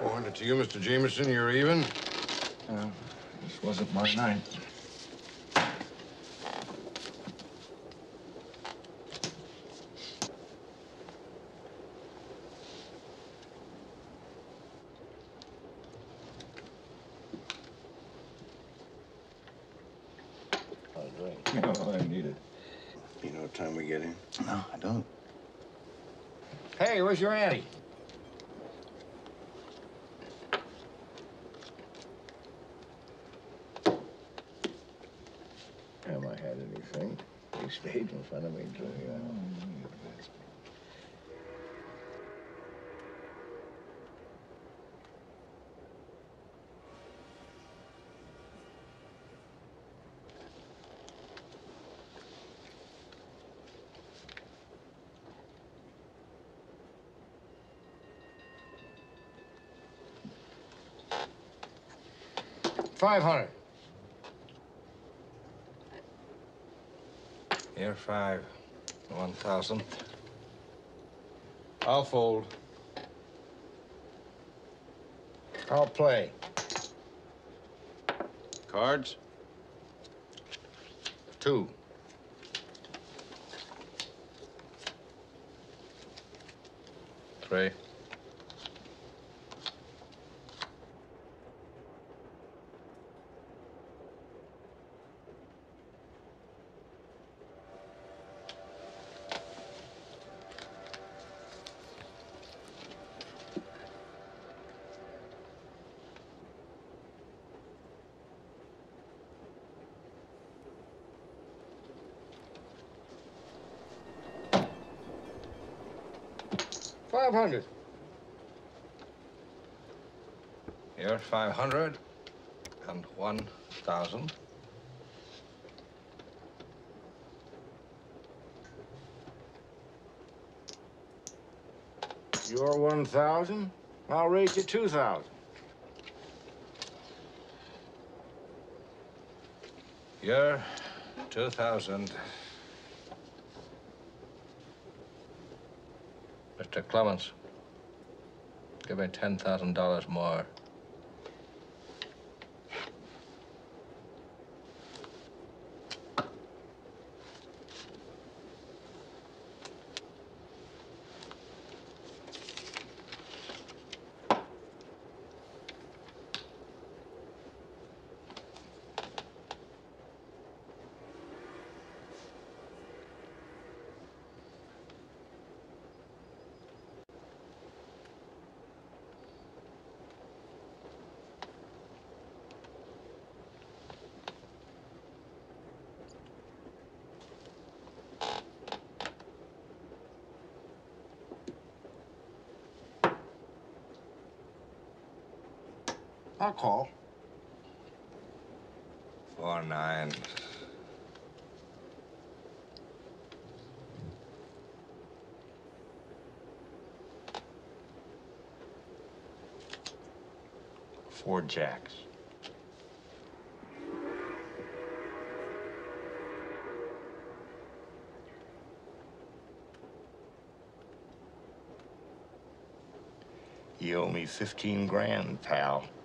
400 to you, Mr. Jameson. You're even? This wasn't my night. No, I need it. You know what time we get in? No, I don't. Hey, where's your auntie? Have I had anything? He stayed in front of me till $500. Here, 5. 1,000. I'll fold. I'll play. Cards? 2. Three. $500. Here, 500 and 1,000. You're 1,000. I'll raise you 2,000. You're 2,000. Mr. Clemens, give me $10,000 more. I'll call. 4 9s. Four jacks. You owe me 15 grand, pal.